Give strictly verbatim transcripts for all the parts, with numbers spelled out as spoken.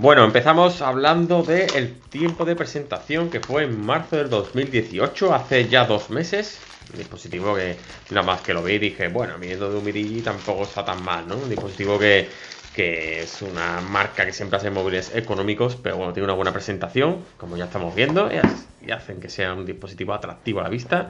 Bueno, empezamos hablando del tiempo de presentación que fue en marzo del dos mil dieciocho, hace ya dos meses. Un dispositivo que nada más que lo vi dije, bueno, viniendo de Umidigi tampoco está tan mal, ¿no? Un dispositivo que, que es una marca que siempre hace móviles económicos, pero bueno, tiene una buena presentación, como ya estamos viendo, y hacen que sea un dispositivo atractivo a la vista.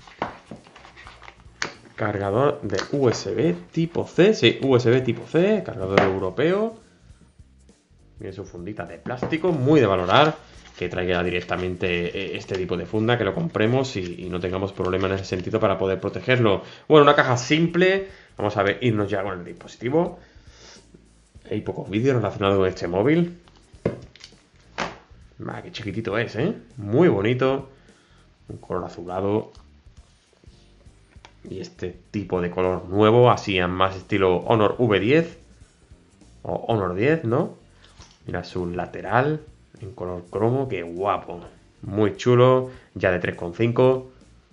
Cargador de U S B tipo C, sí, U S B tipo C, cargador europeo. Tiene su fundita de plástico, muy de valorar, que traiga directamente este tipo de funda, que lo compremos y, y no tengamos problema en ese sentido para poder protegerlo. Bueno, una caja simple. Vamos a ver, irnos ya con el dispositivo. Hay pocos vídeos relacionados con este móvil. Ah, qué chiquitito es, ¿eh? Muy bonito. Un color azulado. Y este tipo de color nuevo, así en más estilo Honor V diez. O Honor diez, ¿no? Mira su lateral en color cromo, qué guapo. Muy chulo, ya de tres coma cinco.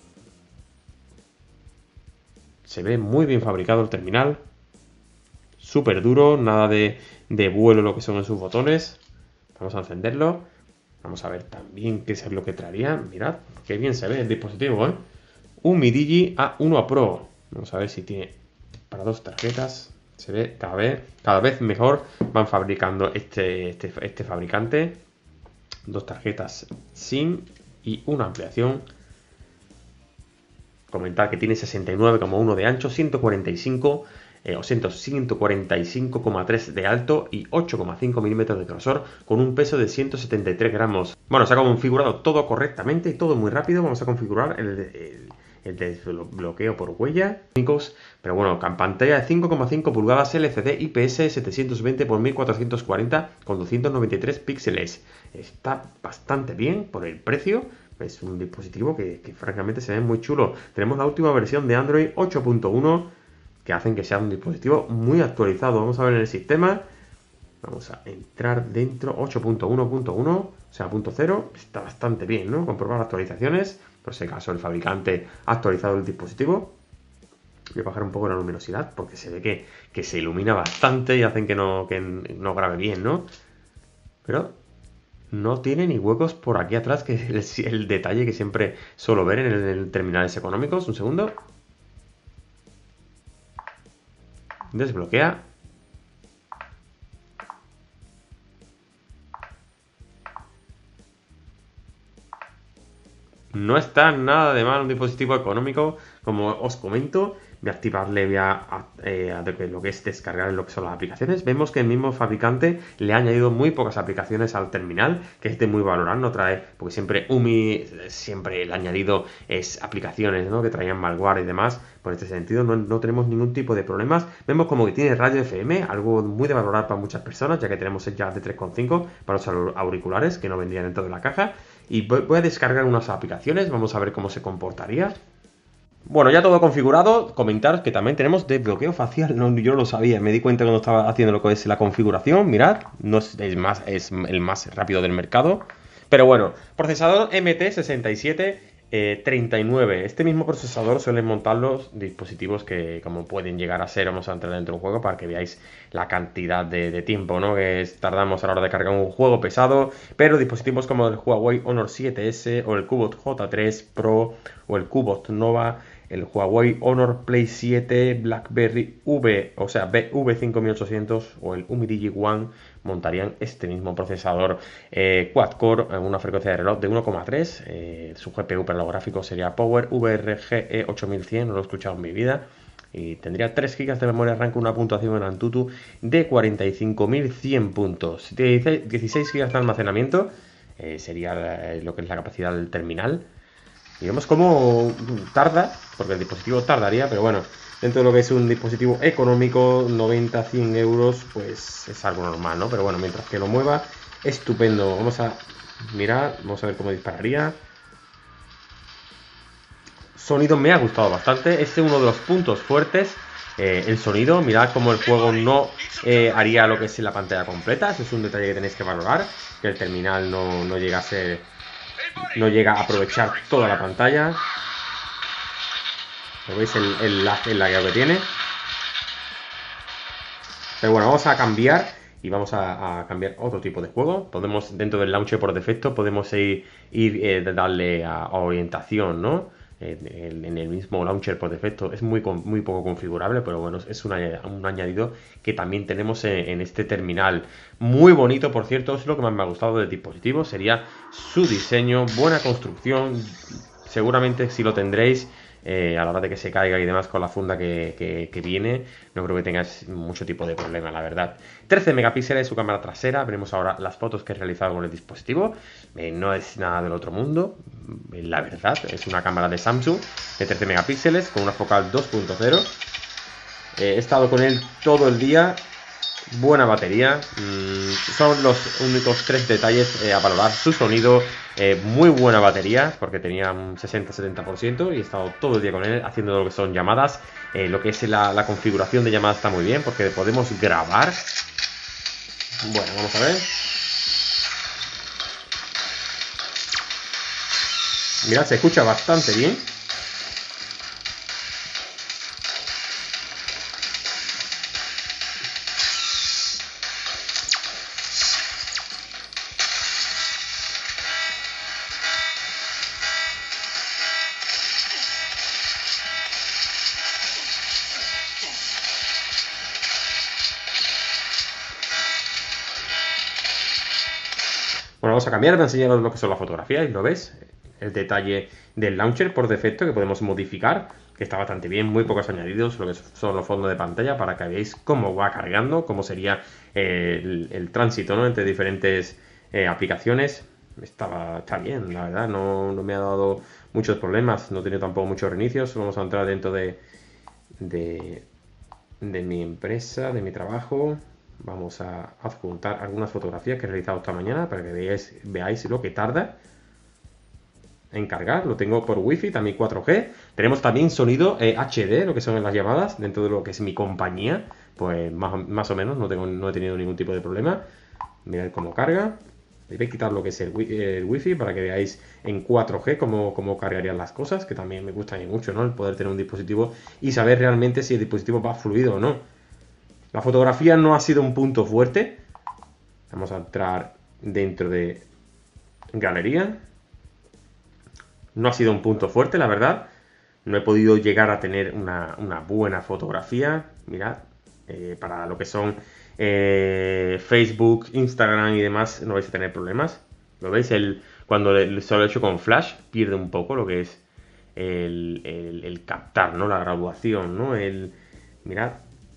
Se ve muy bien fabricado el terminal. Súper duro, nada de, de vuelo lo que son en sus botones. Vamos a encenderlo. Vamos a ver también qué es lo que traería. Mirad, qué bien se ve el dispositivo, ¿eh? Un Umidigi A uno Pro. Vamos a ver si tiene para dos tarjetas. Se ve cada vez, cada vez mejor. Van fabricando este, este, este fabricante. Dos tarjetas SIM y una ampliación. Comentar que tiene sesenta y nueve coma uno de ancho, ciento cuarenta y cinco eh, o ciento cuarenta y cinco coma tres de alto y ocho coma cinco milímetros de grosor, con un peso de ciento setenta y tres gramos. Bueno, se ha configurado todo correctamente y todo muy rápido. Vamos a configurar el, el el desbloqueo por huella, pero bueno, con pantalla de cinco coma cinco pulgadas L C D I P S setecientos veinte por mil cuatrocientos cuarenta con doscientos noventa y tres píxeles. Está bastante bien por el precio. Es un dispositivo que, que francamente se ve muy chulo. Tenemos la última versión de Android ocho punto uno que hacen que sea un dispositivo muy actualizado. Vamos a ver en el sistema. Vamos a entrar dentro. Ocho punto uno punto uno, o sea, punto cero. Está bastante bien, ¿no? Comprobar actualizaciones. Por ese caso, el fabricante ha actualizado el dispositivo. Voy a bajar un poco la luminosidad porque se ve que, que se ilumina bastante y hacen que no, que no grabe bien, ¿no? Pero no tiene ni huecos por aquí atrás, que es el, el detalle que siempre suelo ver en, el, en terminales económicos. Un segundo. Desbloquea. No está nada de mal un dispositivo económico, como os comento. Voy a activarle, voy a, a, eh, a lo que es descargar lo que son las aplicaciones. Vemos que el mismo fabricante le ha añadido muy pocas aplicaciones al terminal, que es de muy valorar, no trae, porque siempre Umi, siempre el añadido es aplicaciones, ¿no? Que traían malware y demás. Por este sentido no, no tenemos ningún tipo de problemas. Vemos como que tiene radio F M, algo muy de valorar para muchas personas, ya que tenemos el jack de tres coma cinco para los auriculares que no vendrían dentro de la caja. Y voy a descargar unas aplicaciones, vamos a ver cómo se comportaría. Bueno, ya todo configurado. Comentaros que también tenemos desbloqueo facial. No, yo no lo sabía, me di cuenta cuando estaba haciendo lo que es la configuración. Mirad, no es, es, más, es el más rápido del mercado. Pero bueno, procesador M T sesenta y siete treinta y nueve. Este mismo procesador suelen montar los dispositivos que como pueden llegar a ser. Vamos a entrar dentro del juego para que veáis la cantidad de, de tiempo, ¿no? que tardamos a la hora de cargar un juego pesado. Pero dispositivos como el Huawei Honor siete ese o el Cubot J tres Pro o el Cubot Nova, el Huawei Honor Play siete, BlackBerry V, o sea, V cinco mil ochocientos o el Umidigi One montarían este mismo procesador eh, quad-core, una frecuencia de reloj de uno coma tres. Eh, su G P U para los gráficos sería Power V R G E ocho mil cien, no lo he escuchado en mi vida. Y tendría tres gigas de memoria RAM con una puntuación en Antutu de cuarenta y cinco mil cien puntos. dieciséis gigas de almacenamiento, eh, sería lo que es la capacidad del terminal. Y vemos cómo tarda, porque el dispositivo tardaría, pero bueno, dentro de lo que es un dispositivo económico, noventa a cien euros, pues es algo normal, ¿no? Pero bueno, mientras que lo mueva, estupendo. Vamos a mirar, vamos a ver cómo dispararía. Sonido me ha gustado bastante, este es uno de los puntos fuertes. Eh, el sonido, mirad cómo el juego no eh, haría lo que es la pantalla completa. Eso es un detalle que tenéis que valorar, que el terminal no, no llega a ser... no llega a aprovechar toda la pantalla. ¿Lo veis el, el lag, el lagueo que tiene? Pero bueno, vamos a cambiar y vamos a, a cambiar otro tipo de juego. Podemos, dentro del launcher por defecto, podemos ir, ir eh, darle a, a orientación, ¿no? En, en el mismo launcher por defecto es muy, muy poco configurable, pero bueno, es un, un añadido que también tenemos en, en este terminal. Muy bonito, por cierto, es lo que más me ha gustado del dispositivo, sería su diseño, buena construcción, seguramente si lo tendréis eh, a la hora de que se caiga y demás con la funda que, que, que viene, no creo que tengáis mucho tipo de problema, la verdad. trece megapíxeles su cámara trasera, veremos ahora las fotos que he realizado con el dispositivo, eh, no es nada del otro mundo, eh, la verdad, es una cámara de Samsung de trece megapíxeles con una focal dos punto cero, eh, he estado con él todo el día. Buena batería, mmm, son los únicos tres detalles eh, a valorar. Su sonido, eh, muy buena batería, porque tenía un sesenta setenta por ciento y he estado todo el día con él haciendo lo que son llamadas. Eh, lo que es la, la configuración de llamadas está muy bien, porque podemos grabar. Bueno, vamos a ver. Mirad, se escucha bastante bien. Bueno, vamos a cambiar, voy a enseñaros lo que son las fotografías y lo ves, el detalle del launcher por defecto que podemos modificar, que está bastante bien, muy pocos añadidos, lo que son los fondos de pantalla para que veáis cómo va cargando, cómo sería el, el tránsito, ¿no?, entre diferentes eh, aplicaciones. Estaba, está bien, la verdad, no, no me ha dado muchos problemas, no he tenido tampoco muchos reinicios. Vamos a entrar dentro de, de, de mi empresa, de mi trabajo. Vamos a adjuntar algunas fotografías que he realizado esta mañana para que veáis, veáis lo que tarda en cargar. Lo tengo por wifi, también cuatro G. Tenemos también sonido eh, H D, lo que son las llamadas, dentro de lo que es mi compañía. Pues más, más o menos no, tengo, no he tenido ningún tipo de problema. Mirad cómo carga. Voy a quitar lo que es el, el wifi para que veáis en cuatro G cómo, cómo cargarían las cosas, que también me gusta mucho, ¿no?, el poder tener un dispositivo y saber realmente si el dispositivo va fluido o no. La fotografía no ha sido un punto fuerte. Vamos a entrar dentro de galería. No ha sido un punto fuerte, la verdad. No he podido llegar a tener una, una buena fotografía. Mirad, eh, para lo que son eh, Facebook, Instagram y demás, no vais a tener problemas. ¿Lo veis? El, cuando se lo he hecho con flash, pierde un poco lo que es el, el, el captar, ¿no?, la graduación, ¿no? El, mirad.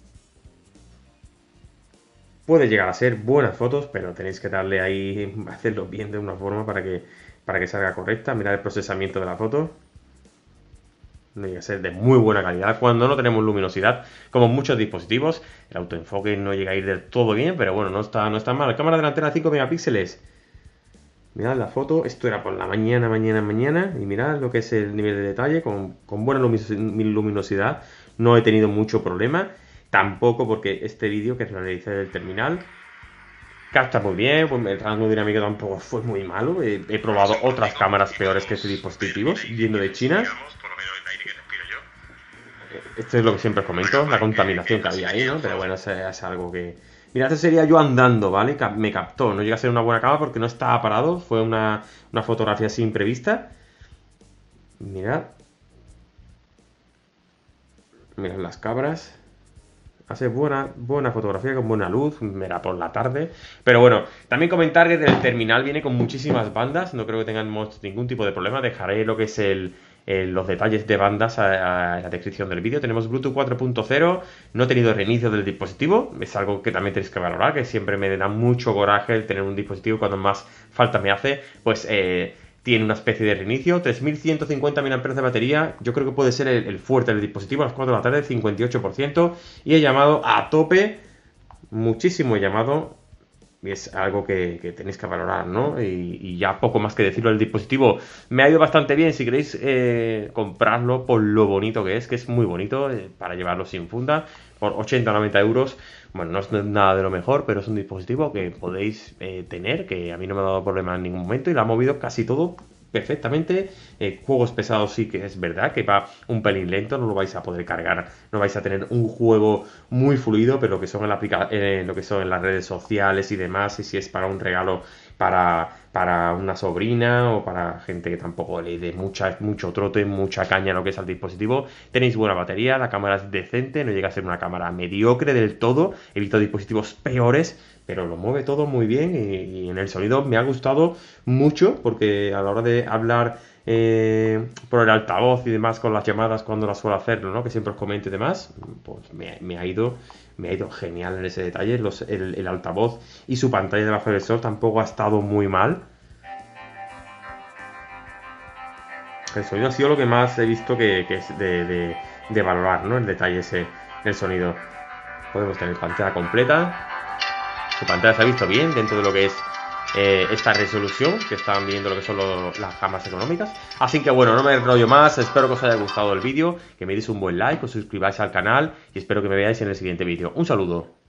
Puede llegar a ser buenas fotos, pero tenéis que darle ahí, hacerlo bien de una forma para que, para que salga correcta. Mirad el procesamiento de la foto. No llega a ser de muy buena calidad cuando no tenemos luminosidad, como muchos dispositivos. El autoenfoque no llega a ir del todo bien, pero bueno, no está, no está mal. Cámara delantera cinco megapíxeles. Mirad la foto, esto era por la mañana, mañana, mañana. Y mirad lo que es el nivel de detalle, con, con buena luminosidad. No he tenido mucho problema. Tampoco porque este vídeo que realicé del terminal capta muy bien, pues el rango dinámico tampoco fue muy malo. He, he probado otras cámaras peores que este dispositivo, viendo de China. Esto es lo que siempre os comento, la contaminación que había ahí, ¿no? Pero bueno, es, es algo que... Mira, esto sería yo andando, ¿vale? Me captó, no llega a ser una buena cámara porque no estaba parado, fue una, una fotografía así imprevista. Mirad. Mirad las cabras. Hace buena, buena fotografía con buena luz, era por la tarde. Pero bueno, también comentar que el terminal viene con muchísimas bandas. No creo que tengamos ningún tipo de problema. Dejaré lo que es el, el los detalles de bandas a, a la descripción del vídeo. Tenemos Bluetooth cuatro punto cero. No he tenido reinicio del dispositivo. Es algo que también tenéis que valorar, que siempre me da mucho coraje el tener un dispositivo cuando más falta me hace. Pues eh, tiene una especie de reinicio. tres mil ciento cincuenta miliamperios hora de batería. Yo creo que puede ser el, el fuerte del dispositivo. A las cuatro de la tarde, cincuenta y ocho por ciento. Y he llamado a tope. Muchísimo he llamado. Y es algo que, que tenéis que valorar, ¿no? Y, y ya poco más que decirlo del dispositivo. Me ha ido bastante bien. Si queréis eh, comprarlo por lo bonito que es, que es muy bonito, eh, para llevarlo sin funda, por ochenta o noventa euros. Bueno, no es nada de lo mejor, pero es un dispositivo que podéis eh, tener, que a mí no me ha dado problema en ningún momento y lo ha movido casi todo perfectamente. Eh, juegos pesados sí que es verdad que va un pelín lento, no lo vais a poder cargar, no vais a tener un juego muy fluido, pero lo que son en, la aplica eh, lo que son en las redes sociales y demás, y si es para un regalo para, para una sobrina o para gente que tampoco le dé mucha, mucho trote, mucha caña a lo que es al dispositivo, tenéis buena batería, la cámara es decente, no llega a ser una cámara mediocre del todo, he visto dispositivos peores, pero lo mueve todo muy bien y, y en el sonido me ha gustado mucho porque a la hora de hablar eh, por el altavoz y demás con las llamadas cuando las suelo hacerlo, ¿no? Que siempre os comento y demás, pues me, me ha ido me ha ido genial en ese detalle. Los, el, el altavoz y su pantalla debajo del sol tampoco ha estado muy mal. El sonido ha sido lo que más he visto que, que es de, de, de valorar, ¿no? El detalle ese del sonido. Podemos tener pantalla completa. Su pantalla se ha visto bien dentro de lo que es eh, esta resolución, que están viendo lo que son lo, las gamas económicas. Así que bueno, no me enrollo más, espero que os haya gustado el vídeo, que me deis un buen like, os suscribáis al canal y espero que me veáis en el siguiente vídeo. Un saludo.